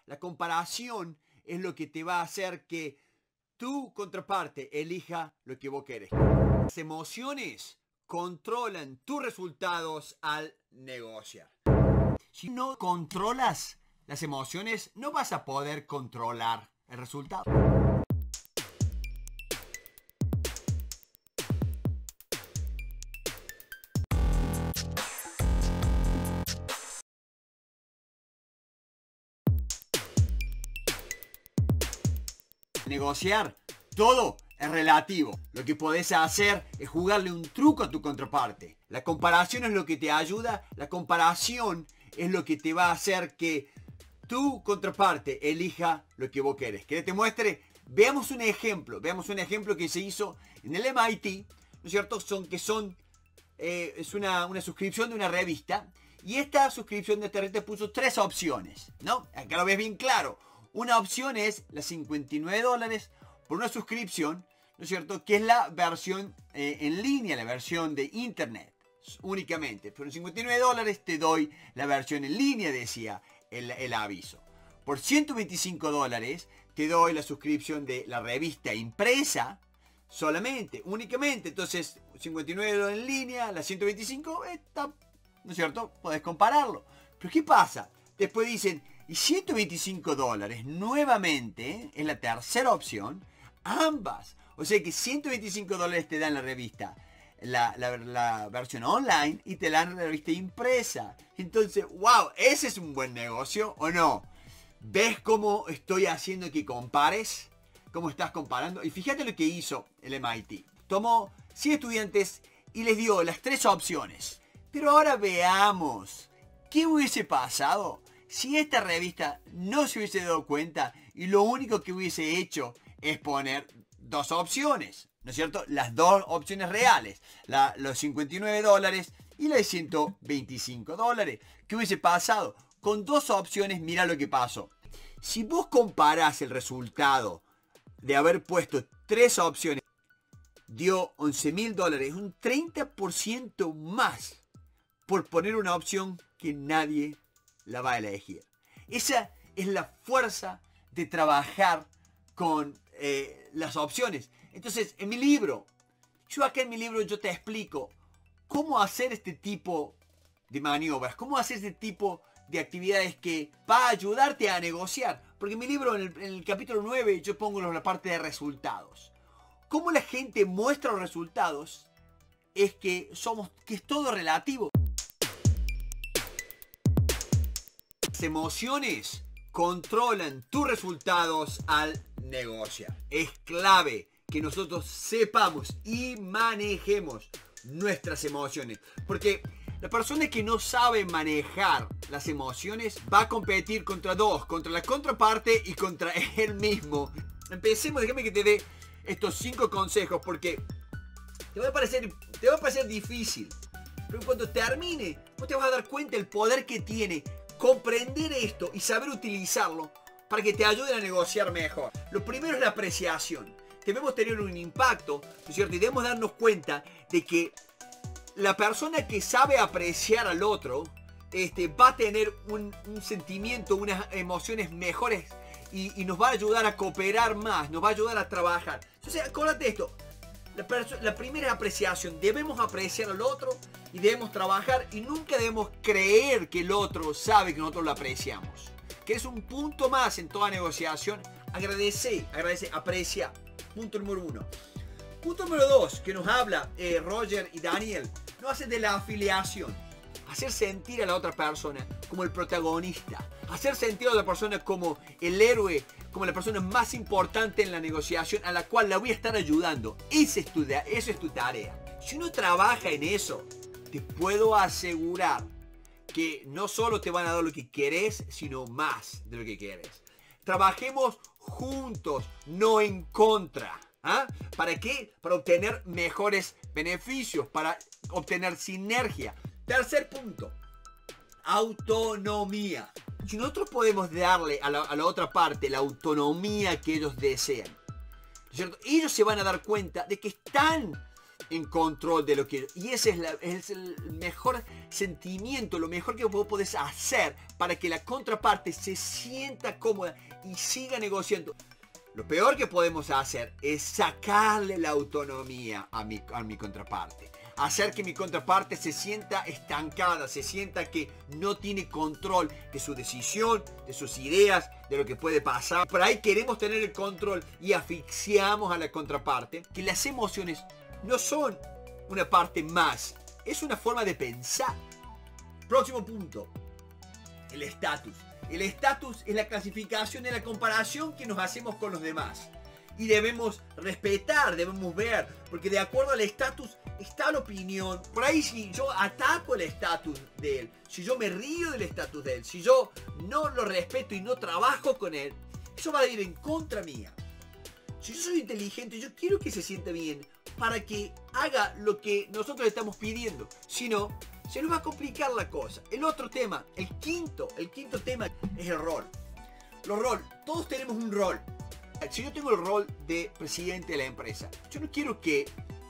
La comparación es lo que te va a hacer que tu contraparte elija lo que vos querés. Las emociones controlan tus resultados al negociar. Si no controlas las emociones, no vas a poder controlar el resultado. Negociar, todo es relativo. Lo que podés hacer es jugarle un truco a tu contraparte. La comparación es lo que te ayuda. La comparación es lo que te va a hacer que tu contraparte elija lo que vos querés. ¿Querés que te muestre? Veamos un ejemplo. Veamos un ejemplo que se hizo en el MIT, ¿no es cierto? Es una suscripción de una revista. Y esta suscripción de esta revista puso 3 opciones, ¿no? Acá lo ves bien claro. Una opción es las $59 por una suscripción, ¿no es cierto? Que es la versión en línea, la versión de internet únicamente. Por $59 te doy la versión en línea, decía el aviso. Por $125 te doy la suscripción de la revista impresa solamente, únicamente. Entonces, $59 en línea, la 125 está, ¿no es cierto? Podés compararlo. Pero ¿qué pasa? Después dicen, y $125 nuevamente es la tercera opción, ambas. O sea que $125 te dan la revista, la versión online, y te dan la revista impresa. Entonces, wow, ese es un buen negocio, ¿o no? ¿Ves cómo estoy haciendo que compares? ¿Cómo estás comparando? Y fíjate lo que hizo el MIT. Tomó 100 estudiantes y les dio las 3 opciones. Pero ahora veamos, ¿qué hubiese pasado si esta revista no se hubiese dado cuenta y lo único que hubiese hecho es poner 2 opciones? ¿No es cierto? Las 2 opciones reales. Los $59 y la de $125. ¿Qué hubiese pasado? Con 2 opciones, mira lo que pasó. Si vos comparás el resultado de haber puesto 3 opciones, dio $11.000, un 30% más por poner una opción que nadie la va a elegir. Esa es la fuerza de trabajar con las opciones. Entonces, en mi libro, yo te explico cómo hacer este tipo de maniobras, cómo hacer este tipo de actividades que va a ayudarte a negociar. Porque en mi libro, en el capítulo 9, yo pongo la parte de resultados. Cómo la gente muestra los resultados es que es todo relativo. Las emociones controlan tus resultados al negociar. Es clave que nosotros sepamos y manejemos nuestras emociones. Porque la persona que no sabe manejar las emociones va a competir contra la contraparte y contra él mismo. Empecemos, déjame que te dé estos 5 consejos porque te va a parecer difícil. Pero cuando termine, vos te vas a dar cuenta del poder que tiene comprender esto y saber utilizarlo para que te ayuden a negociar mejor. Lo primero es la apreciación. Debemos tener un impacto, ¿no es cierto? Y debemos darnos cuenta de que la persona que sabe apreciar al otro va a tener un sentimiento, unas emociones mejores y nos va a ayudar a cooperar más, nos va a ayudar a trabajar. Entonces, acuérdate esto. La primera apreciación, debemos apreciar al otro y debemos trabajar y nunca debemos creer que el otro sabe que nosotros lo apreciamos. Que es un punto más en toda negociación. Agradece, aprecia. Punto número 1. Punto número 2, que nos habla Roger y Daniel, nos hace de la afiliación. Hacer sentir a la otra persona como el protagonista. Hacer sentir a la otra persona como el héroe, como la persona más importante en la negociación a la cual la voy a estar ayudando. Esa es tu tarea. Si uno trabaja en eso, te puedo asegurar que no solo te van a dar lo que querés, sino más de lo que querés. Trabajemos juntos, no en contra. ¿Ah? ¿Para qué? Para obtener mejores beneficios, para obtener sinergia. Tercer punto, autonomía. Si nosotros podemos darle a la otra parte la autonomía que ellos desean, ¿no es cierto? Ellos se van a dar cuenta de que están en control de lo que... Y ese es el mejor sentimiento, lo mejor que vos podés hacer para que la contraparte se sienta cómoda y siga negociando. Lo peor que podemos hacer es sacarle la autonomía a mi contraparte. Hacer que mi contraparte se sienta estancada, se sienta que no tiene control de su decisión, de sus ideas, de lo que puede pasar. Por ahí queremos tener el control y asfixiamos a la contraparte. Que las emociones no son una parte más, es una forma de pensar. Próximo punto, el estatus. El estatus es la clasificación de la comparación que nos hacemos con los demás. Y debemos respetar, debemos ver, porque de acuerdo al estatus está la opinión. Por ahí si yo ataco el estatus de él, si yo me río del estatus de él, si yo no lo respeto y no trabajo con él, eso va a ir en contra mía. Si yo soy inteligente, yo quiero que se sienta bien para que haga lo que nosotros le estamos pidiendo. Si no, se nos va a complicar la cosa. El otro tema, el quinto tema es el rol. Los roles, todos tenemos un rol. Si yo tengo el rol de presidente de la empresa, yo no quiero que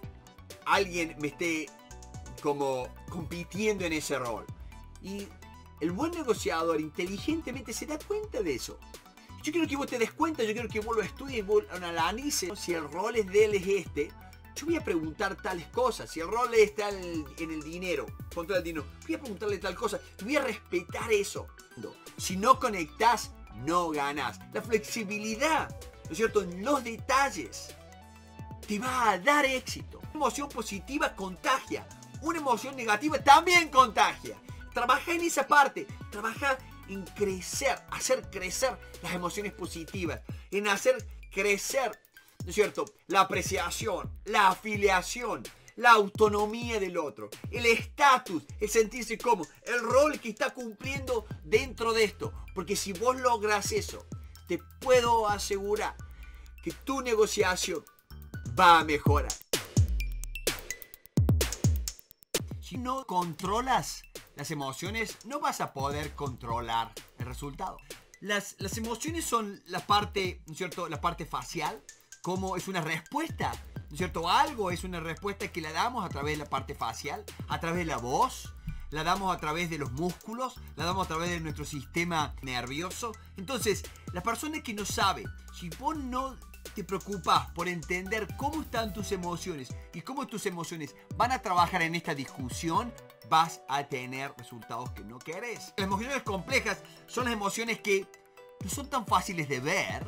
alguien me esté como compitiendo en ese rol. Y el buen negociador inteligentemente se da cuenta de eso. Yo quiero que vos te des cuenta, yo quiero que vos lo estudies, vos lo analices. Si el rol de él es este, yo voy a preguntar tales cosas. Si el rol está en el dinero, contra el dinero, voy a preguntarle tal cosa. Voy a respetar eso. Si no conectás, no ganás. La flexibilidad, ¿no es cierto?, en los detalles te va a dar éxito. Una emoción positiva contagia. Una emoción negativa también contagia. Trabaja en esa parte. Trabaja en crecer, hacer crecer las emociones positivas. En hacer crecer, ¿no es cierto?, la apreciación, la afiliación, la autonomía del otro, el estatus, el sentirse cómodo, el rol que está cumpliendo dentro de esto. Porque si vos logras eso, te puedo asegurar que tu negociación va a mejorar. Si no controlas las emociones, no vas a poder controlar el resultado. Las emociones son la parte, ¿no es cierto?, la parte facial, como es una respuesta, ¿no es cierto?, algo es una respuesta que la damos a través de la parte facial, a través de la voz, la damos a través de los músculos, la damos a través de nuestro sistema nervioso. Entonces, la persona que no sabe, si vos no te preocupas por entender cómo están tus emociones y cómo tus emociones van a trabajar en esta discusión, vas a tener resultados que no querés. Las emociones complejas son las emociones que no son tan fáciles de ver,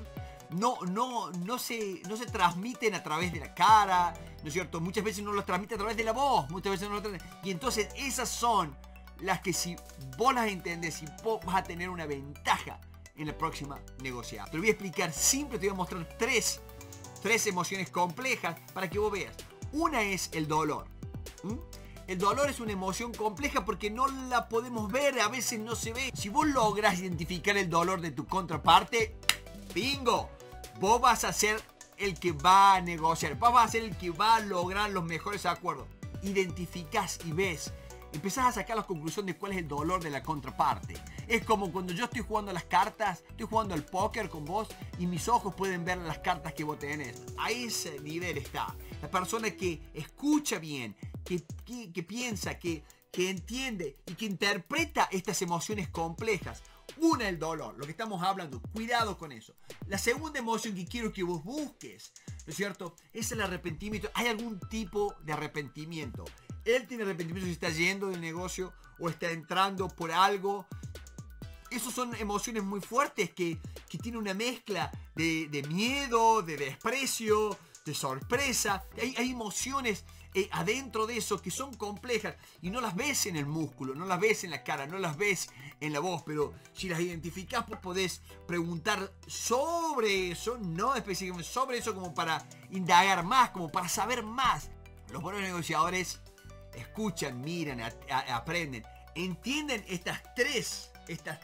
no se transmiten a través de la cara, ¿no es cierto? Muchas veces no los transmite a través de la voz, muchas veces no lo transmite. Y entonces esas son las que si vos las entendés, vos vas a tener una ventaja en la próxima negociación. Te lo voy a explicar simple, te voy a mostrar tres emociones complejas para que vos veas. Una es el dolor. El dolor es una emoción compleja porque no la podemos ver, a veces no se ve. Si vos logras identificar el dolor de tu contraparte, ¡bingo! Vos vas a ser el que va a negociar, vos vas a ser el que va a lograr los mejores acuerdos. Identificás y ves, empezás a sacar la conclusión de cuál es el dolor de la contraparte. Es como cuando yo estoy jugando a las cartas, estoy jugando al póker con vos y mis ojos pueden ver las cartas que vos tenés. A ese nivel está la persona que escucha bien, que piensa, que entiende y que interpreta estas emociones complejas. Una, el dolor, lo que estamos hablando, cuidado con eso. La segunda emoción que quiero que vos busques, ¿no es cierto?, es el arrepentimiento. ¿Hay algún tipo de arrepentimiento? Él tiene arrepentimiento si está yendo del negocio o está entrando por algo. Esas son emociones muy fuertes que tienen una mezcla de miedo, de desprecio, de sorpresa. Hay emociones adentro de eso que son complejas y no las ves en el músculo, no las ves en la cara, no las ves en la voz, pero si las identificás podés preguntar sobre eso, no específicamente sobre eso, como para indagar más, como para saber más. Los buenos negociadores escuchan, miran, aprenden, entienden estas tres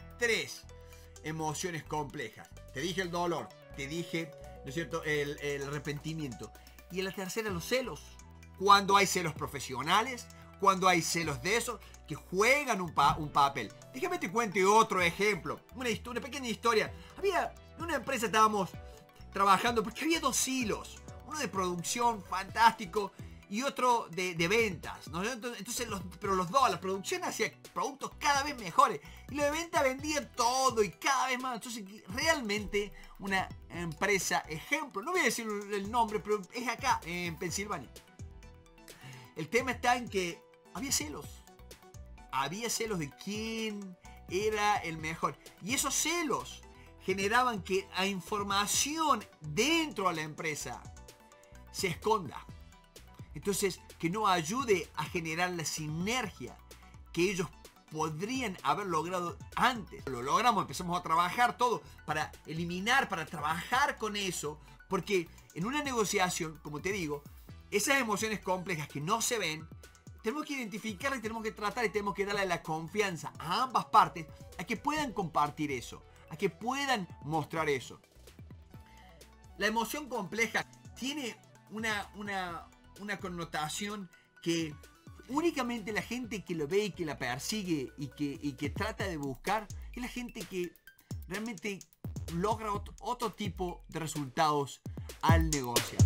emociones complejas. Te dije el dolor, te dije, ¿no es cierto?, el arrepentimiento. Y en la tercera, los celos. Cuando hay celos profesionales, cuando hay celos de esos que juegan un papel. Déjame te cuente otro ejemplo, una pequeña historia. En una empresa estábamos trabajando porque había dos hilos, uno de producción fantástico y otro de ventas, ¿no? Entonces pero los dos, la producción hacía productos cada vez mejores y lo de venta vendía todo y cada vez más. Entonces realmente una empresa ejemplo, no voy a decir el nombre, pero es acá en Pensilvania. El tema está en que había celos de quién era el mejor, y esos celos generaban que la información dentro de la empresa se esconda. Entonces, que no ayude a generar la sinergia que ellos podrían haber logrado antes. Lo logramos, empezamos a trabajar todo para eliminar, para trabajar con eso, porque en una negociación, como te digo, esas emociones complejas que no se ven, tenemos que identificarlas y tenemos que tratar y tenemos que darle la confianza a ambas partes a que puedan compartir eso, a que puedan mostrar eso. La emoción compleja tiene una connotación que únicamente la gente que lo ve y que la persigue y que trata de buscar es la gente que realmente logra otro tipo de resultados al negociar.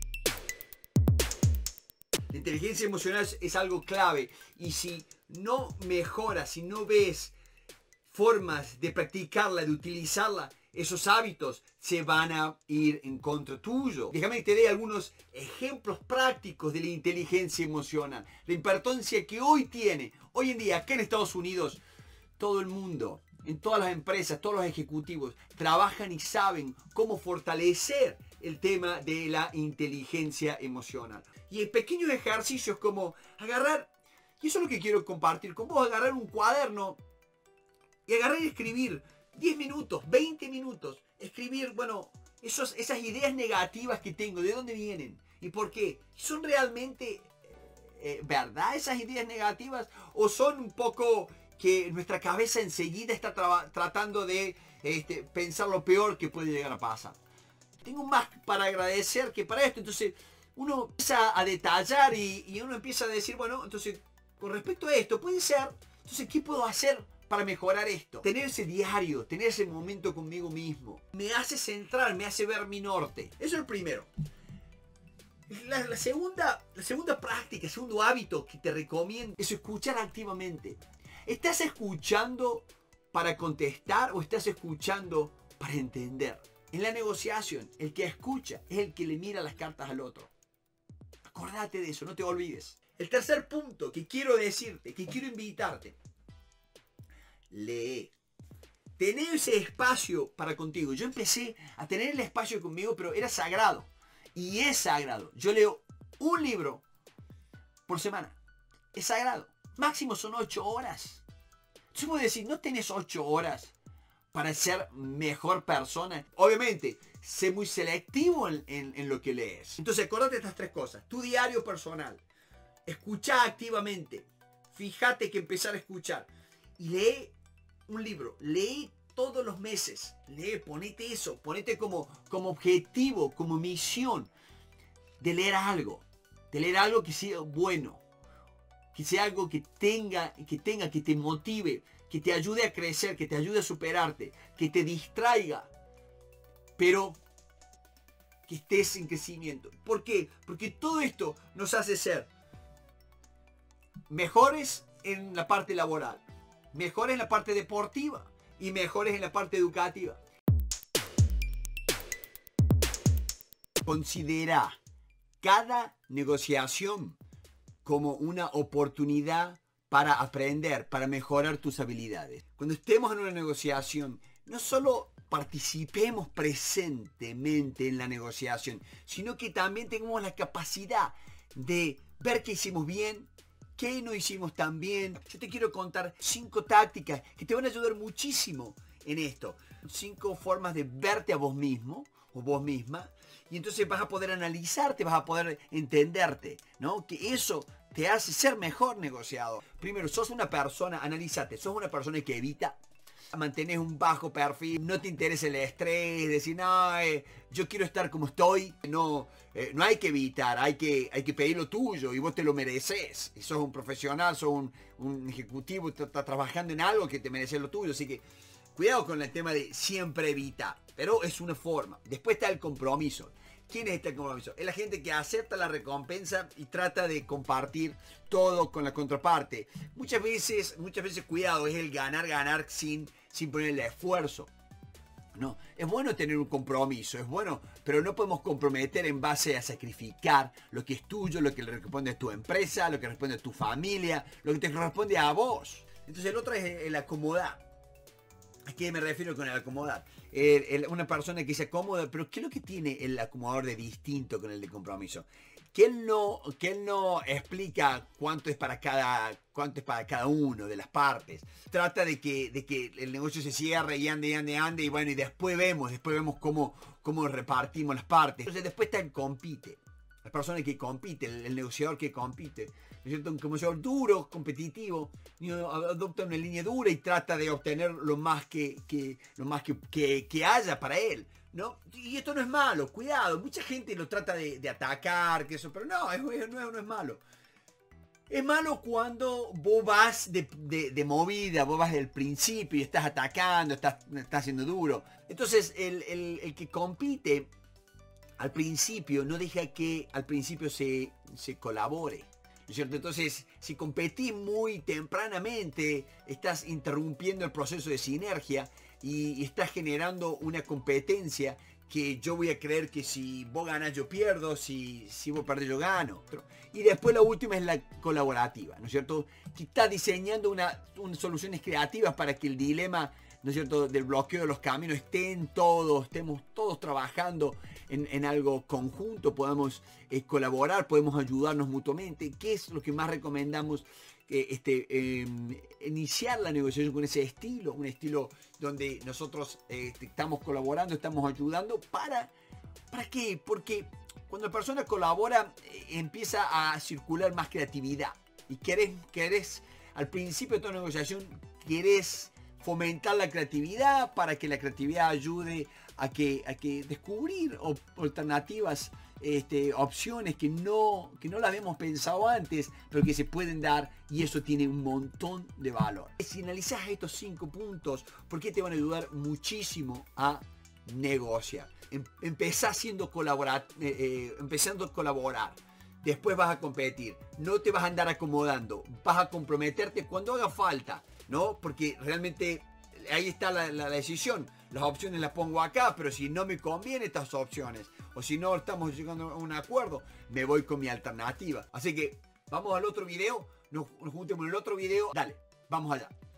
La inteligencia emocional es algo clave, y si no mejoras, si no ves formas de practicarla, de utilizarla, esos hábitos se van a ir en contra tuyo. Déjame que te dé algunos ejemplos prácticos de la inteligencia emocional. La importancia que hoy tiene, hoy en día, acá en Estados Unidos, todo el mundo, en todas las empresas, todos los ejecutivos, trabajan y saben cómo fortalecer el tema de la inteligencia emocional. Y en pequeños ejercicios como agarrar, y eso es lo que quiero compartir con vos, agarrar un cuaderno y agarrar y escribir 10 minutos, 20 minutos, escribir, bueno, esas ideas negativas que tengo, ¿de dónde vienen? ¿Y por qué? ¿Son realmente verdad esas ideas negativas? ¿O son un poco que nuestra cabeza enseguida está tratando de pensar lo peor que puede llegar a pasar? Tengo más para agradecer que para esto. Entonces uno empieza a detallar y uno empieza a decir, bueno, entonces con respecto a esto puede ser, entonces ¿qué puedo hacer para mejorar esto? Tener ese diario, tener ese momento conmigo mismo, me hace centrar, me hace ver mi norte. Eso es el primero. La segunda práctica, el segundo hábito que te recomiendo es escuchar activamente. ¿Estás escuchando para contestar o estás escuchando para entender? En la negociación, el que escucha es el que le mira las cartas al otro. Acordate de eso, no te olvides. El tercer punto que quiero decirte, que quiero invitarte: lee. Tener ese espacio para contigo. Yo empecé a tener el espacio conmigo, pero era sagrado. Y es sagrado. Yo leo un libro por semana. Es sagrado. Máximo son 8 horas. Entonces puedo decir, no tenés 8 horas para ser mejor persona. Obviamente, sé muy selectivo en lo que lees. Entonces, acordate de estas 3 cosas. Tu diario personal. Escucha activamente. Fíjate que empezar a escuchar. Y lee un libro. Lee todos los meses. Lee, ponete eso. Ponete como objetivo, como misión de leer algo. De leer algo que sea bueno. Que sea algo que te motive, que te ayude a crecer, que te ayude a superarte, que te distraiga, pero que estés en crecimiento. ¿Por qué? Porque todo esto nos hace ser mejores en la parte laboral, mejores en la parte deportiva y mejores en la parte educativa. Considera cada negociación como una oportunidad para aprender, para mejorar tus habilidades. Cuando estemos en una negociación, no solo participemos presentemente en la negociación, sino que también tengamos la capacidad de ver qué hicimos bien, qué no hicimos tan bien. Yo te quiero contar 5 tácticas que te van a ayudar muchísimo en esto. 5 formas de verte a vos mismo o vos misma, y entonces vas a poder analizarte, vas a poder entenderte, ¿no? Que eso te hace ser mejor negociador. Primero, sos una persona, analízate, sos una persona que evita, mantenés un bajo perfil, no te interesa el estrés, decir, no, yo quiero estar como estoy. No hay que evitar, hay que pedir lo tuyo y vos te lo mereces. Y sos un profesional, sos un ejecutivo, estás trabajando en algo que te mereces lo tuyo. Así que cuidado con el tema de siempre evita, pero es una forma. Después está el compromiso. ¿Quién es este compromiso? Es la gente que acepta la recompensa y trata de compartir todo con la contraparte. Muchas veces, cuidado, es el ganar sin ponerle esfuerzo. No, es bueno tener un compromiso, es bueno, pero no podemos comprometer en base a sacrificar lo que es tuyo, lo que le corresponde a tu empresa, lo que responde a tu familia, lo que te corresponde a vos. Entonces el otro es el acomodar. ¿A qué me refiero con el acomodar? Una persona que se acomoda, pero ¿qué es lo que tiene el acomodador de distinto con el de compromiso? Que él no explica cuánto es para cada uno de las partes. Trata de que el negocio se cierre y ande, y bueno, y después vemos cómo repartimos las partes. Entonces después está el compite. La persona que compite, el negociador que compite. ¿No es cierto? Un negociador duro, competitivo, adopta una línea dura y trata de obtener lo más que haya para él, ¿no? Y esto no es malo, cuidado, mucha gente lo trata de atacar, pero no es malo. Es malo cuando vos vas de movida, vos vas del principio y estás atacando, estás siendo duro. Entonces el que compite al principio no deja que al principio se colabore. ¿No es cierto? Entonces, si competís muy tempranamente, estás interrumpiendo el proceso de sinergia y estás generando una competencia que yo voy a creer que si vos ganás yo pierdo, si vos perdés yo gano. Y después la última es la colaborativa, ¿no es cierto? Que está diseñando unas soluciones creativas para que el dilema, ¿no es cierto?, del bloqueo de los caminos estemos todos trabajando en algo conjunto, podamos colaborar, podemos ayudarnos mutuamente. ¿Qué es lo que más recomendamos? Iniciar la negociación con ese estilo, un estilo donde nosotros estamos colaborando, estamos ayudando. ¿Para qué? Porque cuando la persona colabora empieza a circular más creatividad y querés al principio de toda negociación, querés fomentar la creatividad para que la creatividad ayude a que descubrir alternativas, opciones que no las habíamos pensado antes, pero que se pueden dar, y eso tiene un montón de valor. Si analizás estos 5 puntos, ¿por qué te van a ayudar muchísimo a negociar? Empezando a colaborar. Después vas a competir. No te vas a andar acomodando. Vas a comprometerte cuando haga falta, ¿no? Porque realmente ahí está la decisión. Las opciones las pongo acá, pero si no me conviene estas opciones, o si no estamos llegando a un acuerdo, me voy con mi alternativa. Así que vamos al otro video. Nos juntemos en el otro video. Dale, vamos allá.